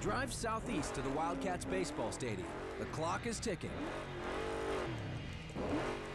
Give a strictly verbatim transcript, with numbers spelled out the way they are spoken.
Drive southeast to the Wildcats baseball stadium. The clock is ticking.